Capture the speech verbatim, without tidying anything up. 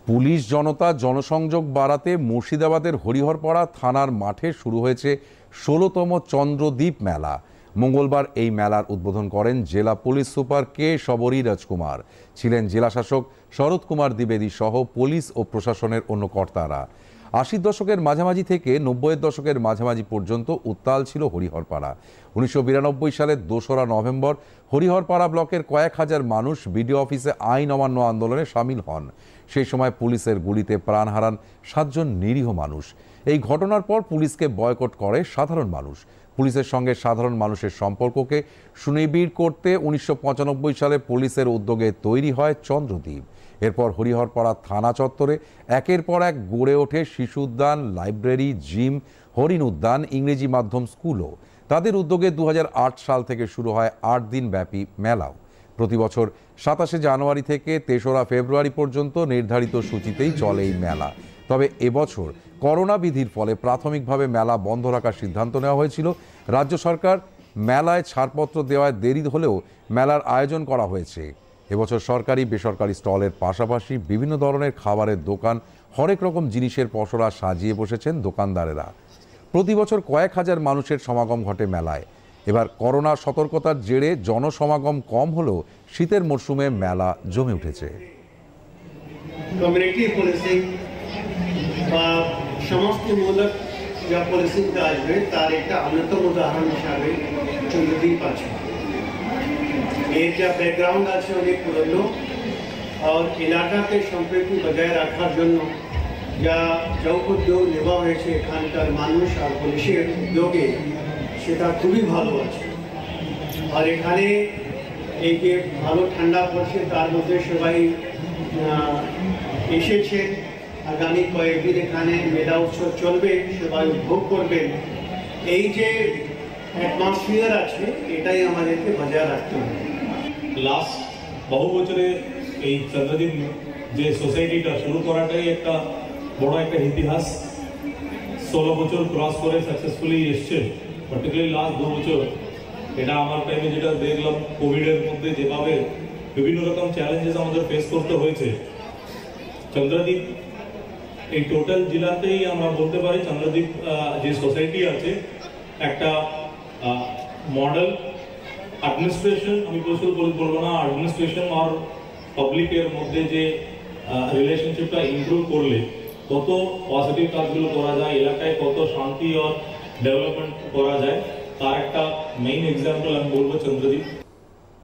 Police জনতা জনসংযোগ বাড়াতে মুর্শিদাবাদের হরিহরপাড়া থানার মাঠে শুরু হয়েছে ষোলোতম চন্দ্রদ্বীপ মেলা। মঙ্গলবার এই মেলার উদ্বোধন করেন জেলা police super K Shabari Rajkumar. ছিলেন জেলাশাসক শরৎ কুমার দ্বিবেদী সহ পুলিশ ও প্রশাসনের অন্য কর্তারা। আশির দশকের মাঝামাঝি থেকে নব্বইয়ের দশকের মাঝামাঝি পর্যন্ত উত্তাল ছিল হরিহরপাড়া। উনিশশো বিরানব্বই সালের দোসরা নভেম্বর হরিহরপাড়া ব্লকের কয়েক হাজার মানুষ বিডিও অফিসে আইন অমান্য আন্দোলনে সামিল হন। সেই সময় পুলিশের গুলিতে প্রাণ হারান সাতজন নিরীহ মানুষ। এই ঘটনার পর পুলিশকে বয়কট করে সাধারণ মানুষ। পুলিশের সঙ্গে সাধারণ মানুষের সম্পর্ককে সুনিবিড় করতে উনিশশো পঁচানব্বই সালে পুলিশের উদ্যোগে তৈরি হয় চন্দ্রদ্বীপ। এরপর হরিহরপাড়া থানা চত্বরে একের পর এক গড়ে ওঠে শিশু উদ্যান, লাইব্রেরি, জিম, হরিণ উদ্যান, ইংরেজি মাধ্যম স্কুলও। তাদের উদ্যোগে দু হাজার আট সাল থেকে শুরু হয় আট দিন ব্যাপী মেলাও। প্রতি বছর সাতাশে জানুয়ারি থেকে তেসরা ফেব্রুয়ারি পর্যন্ত নির্ধারিত সূচিতেই চলে এই মেলা। তবে এবছর করোনা বিধির ফলে প্রাথমিকভাবে মেলা বন্ধ রাখার সিদ্ধান্ত নেওয়া হয়েছিল। রাজ্য সরকার মেলায় ছাড়পত্র দেওয়ায় দেরি হলেও মেলার আয়োজন করা হয়েছে। এবছর সরকারি বেসরকারি স্টলের পাশাপাশি বিভিন্ন ধরনের খাবারের দোকান, হরেক রকম জিনিসের পসরা সাজিয়ে বসেছেন দোকানদারেরা। প্রতি বছর কয়েক হাজার মানুষের সমাগম ঘটে মেলায়। এবার করোনা সতর্কতার জেরে জনসমাগম কম হলেও শীতের মরশুমে মেলা জমে উঠেছে। কমিউনিটি পুলিশিং বা সমষ্টিমূলক যা পুলিশিং আসবে তার একটা অন্যতম উদাহরণ হিসাবে চন্দ্রদ্বীপ আছে। এর যা ব্যাকগ্রাউন্ড আছে অনেক পুরনো, আর এলাকাকে সম্প্রীতি বজায় রাখার জন্য যা চৌক উদ্যোগ নেওয়া হয়েছে এখানকার মানুষ আর পুলিশের উদ্যোগে, সেটা খুবই ভালো আছে। আর এখানে এই যে ভালো ঠান্ডা পড়ছে তার মধ্যে সবাই এসেছে। আগামী কয়েকদিন এখানে মেলা উৎসব চলবে, সবাই উপভোগ করবেন। এই যে অ্যাটমসফিয়ার আছে এটাই আমাদেরকে বজায় রাখতে হবে। লাস্ট বহু বছরে এই চন্দ্রদ্বীপ যে সোসাইটিটা শুরু করাটাই একটা বড় একটা ইতিহাস। ষোলো বছর ক্রস করে সাকসেসফুলি এসছে, পার্টিকুলারলি লাস্ট দু বছর। এটা আমার টাইমে যেটা দেখলাম কোভিডের মধ্যে যেভাবে বিভিন্ন রকম চ্যালেঞ্জেস আমাদের ফেস করতে হয়েছে, চন্দ্রদ্বীপ এই টোটাল জেলাতেই আমরা বলতে পারি চন্দ্রদ্বীপ যে সোসাইটি আছে একটা মডেল অ্যাডমিনিস্ট্রেশন, আমি প্রচুর বলবো না, অ্যাডমিনিস্ট্রেশন আর পাবলিকের মধ্যে যে রিলেশনশিপটা ইমপ্রুভ করলে কত পজিটিভ কাজগুলো করা যায়, এলাকায় কত শান্তি আর ডেভেলপমেন্ট করা যায়, তার একটা মেইন এক্সাম্পল আমি বলবো চন্দ্রদ্বীপ।